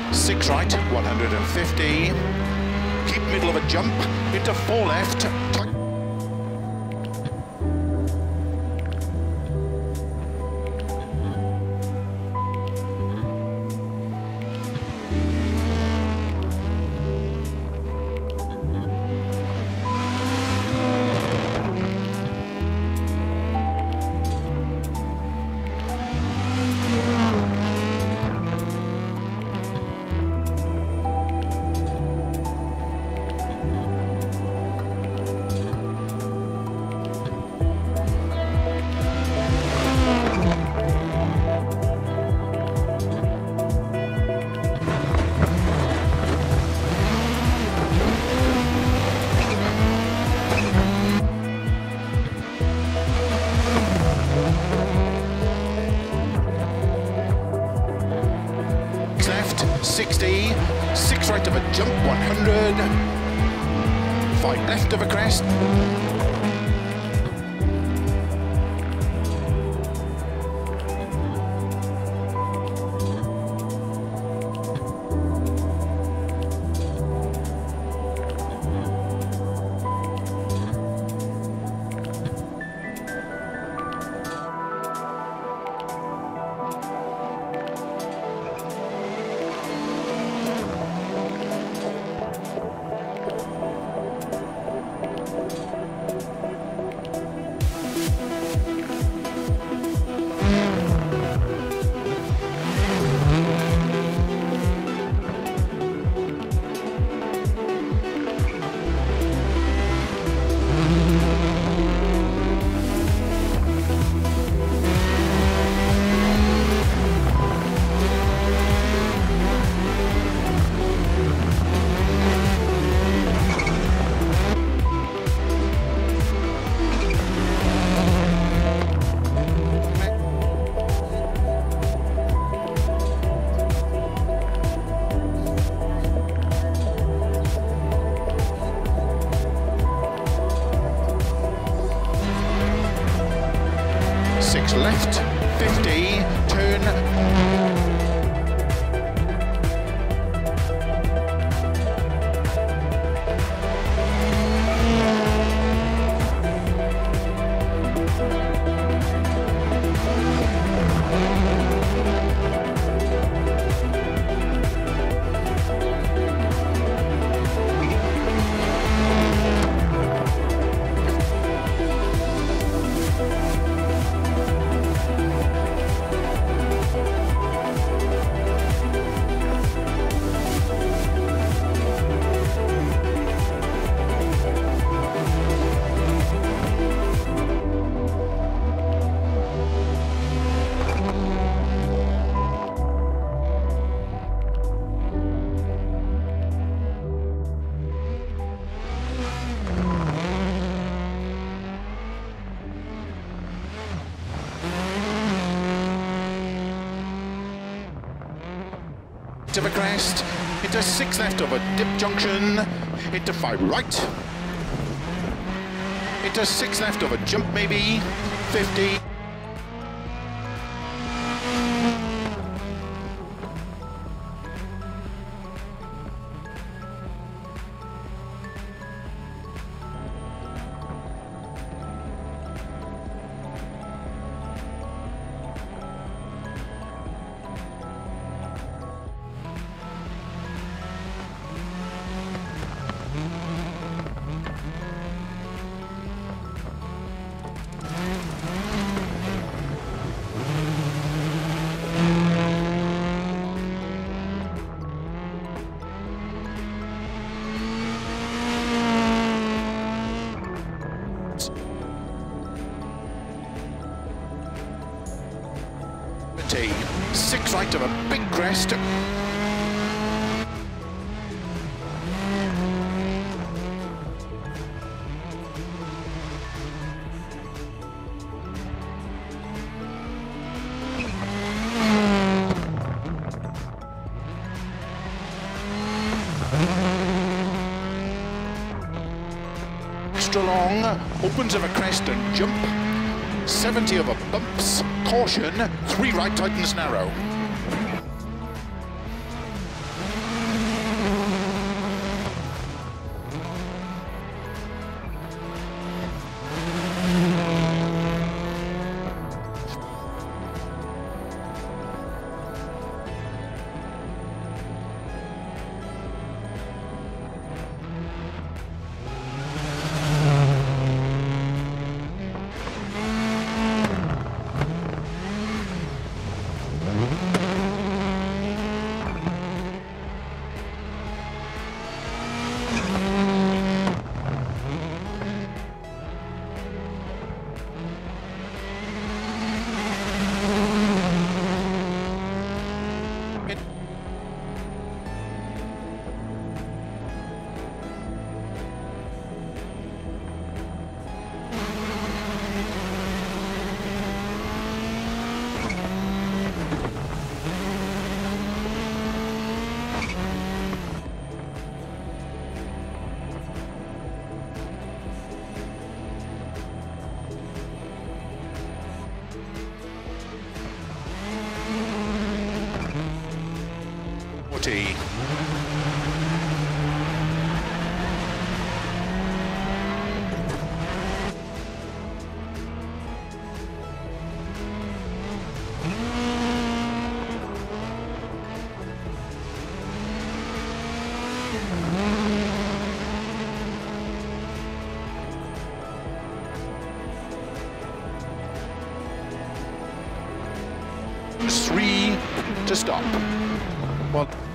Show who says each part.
Speaker 1: 6 right, 150. Keep middle of a jump, into 4 left. Tight. Left, 60, 6 right of a jump, 100, 5 left of a crest. Left, 50, turn. Of a crest, into 6 left of a dip junction, into 5 right, into 6 left of a jump maybe, 50. DiRT, 6 right of a big crest. Extra long, opens of a crest and jump. 70 over bumps, caution, 3 right tightens narrow. 40. Three to stop.
Speaker 2: Well,